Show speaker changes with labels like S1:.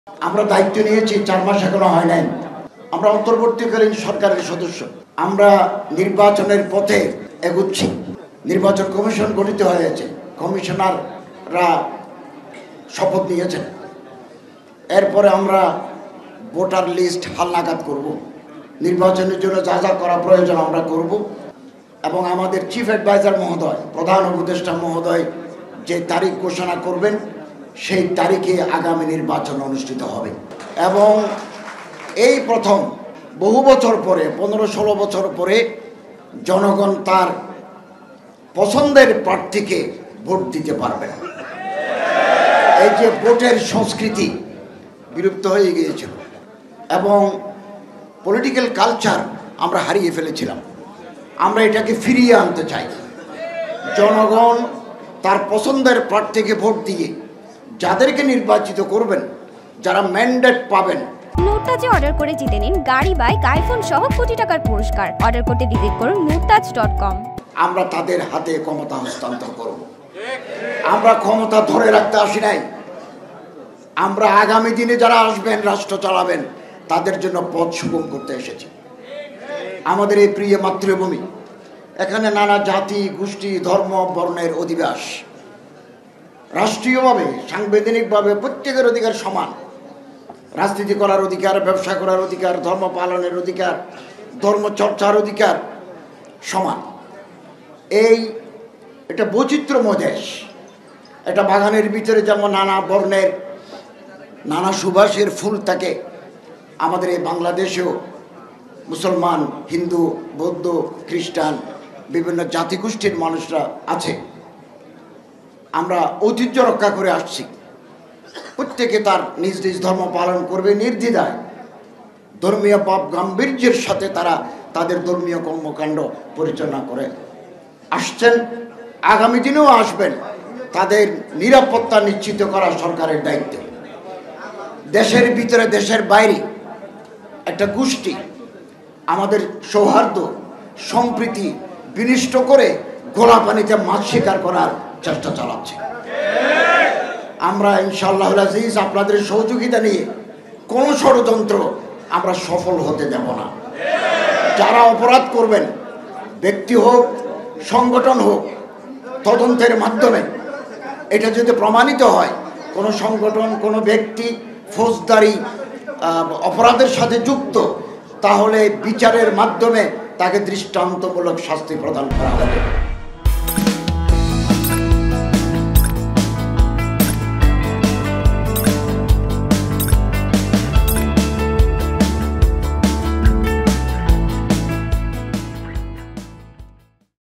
S1: আমরা দায়িত্ব নিয়েছি, 4 মাস এখনো হয় নাই। আমরা অন্তর্বর্তীকালীন সরকারের সদস্য, আমরা নির্বাচনের পথে এগুচ্ছি। নির্বাচন কমিশন গঠিত হয়েছে, কমিশনাররা শপথ নিয়েছেন। এরপরে আমরা ভোটার লিস্ট হালনাগাদ করব, নির্বাচনের জন্য যা যা করা প্রয়োজন আমরা করব। এবং আমাদের চিফ অ্যাডভাইজার মহোদয়, প্রধান উপদেষ্টা মহোদয় যে তারিখ ঘোষণা করবেন সেই তারিখে আগামী নির্বাচন অনুষ্ঠিত হবে। এবং এই প্রথম বহু বছর পরে, 15-16 বছর পরে জনগণ তার পছন্দের প্রার্থীকে ভোট দিতে পারবে। এই যে ভোটের সংস্কৃতি বিলুপ্ত হয়ে গিয়েছিল এবং পলিটিক্যাল কালচার আমরা হারিয়ে ফেলেছিলাম, আমরা এটাকে ফিরিয়ে আনতে চাই। জনগণ তার পছন্দের প্রার্থীকে ভোট দিয়ে যাদেরকে নির্বাচিত করবেন, যারা ম্যান্ডেট পাবেন।
S2: নুরতাজে অর্ডার করে জিতে নিন গাড়ি, বাইক, আইফোন সহ কোটি টাকার পুরস্কার। অর্ডার করতে ভিজিট করুন nurtaj.com।
S1: আমরা তাদের হাতে ক্ষমতা হস্তান্তর করব। আমরা ক্ষমতা ধরে রাখতে আসি নাই, আমরা আগামী দিনে যারা আসবেন, রাষ্ট্র চালাবেন, তাদের জন্য পথ সুগম করতে এসেছি। আমাদের এই প্রিয় মাতৃভূমি, এখানে নানা জাতি, গোষ্ঠী, ধর্ম, বর্ণের অধিবাস। রাষ্ট্রীয়ভাবে, সাংবিধানিকভাবে প্রত্যেকের অধিকার সমান। রাজনীতি করার অধিকার, ব্যবসা করার অধিকার, ধর্ম পালনের অধিকার, ধর্ম চর্চার অধিকার সমান। এটা বৈচিত্র্যময় দেশ। এটা বাগানের ভিতরে যেমন নানা বর্ণের, নানা সুবাসের ফুল থাকে, আমাদের এই বাংলাদেশেও মুসলমান, হিন্দু, বৌদ্ধ, খ্রিস্টান বিভিন্ন জাতিগোষ্ঠীর মানুষরা আছে। আমরা ঐতিহ্য রক্ষা করে আসছি। প্রত্যেকে তার নিজ নিজ ধর্ম পালন করবে নির্দ্বিধায়। ধর্মীয় ভাব গাম্ভীর্যের সাথে তারা তাদের ধর্মীয় কর্মকাণ্ড পরিচালনা করে আসছেন, আগামী দিনেও আসবেন। তাদের নিরাপত্তা নিশ্চিত করা সরকারের দায়িত্ব। দেশের ভিতরে, দেশের বাইরে একটা গোষ্ঠী আমাদের সৌহার্দ্য, সম্প্রীতি বিনষ্ট করে গোলা পানিতে মাছ শিকার করার চেষ্টা চালাচ্ছে। আমরা ইনশাআল্লাহ আজিজ আপনাদের সহযোগিতা নিয়ে কোন ষড়যন্ত্র আমরা সফল হতে দেব না। যারা অপরাধ করবেন, ব্যক্তি হোক, সংগঠন হোক, তদন্তের মাধ্যমে এটা যদি প্রমাণিত হয় কোনো সংগঠন, কোনো ব্যক্তি ফৌজদারি অপরাধের সাথে যুক্ত, তাহলে বিচারের মাধ্যমে তাকে দৃষ্টান্তমূলক শাস্তি প্রদান করা হবে।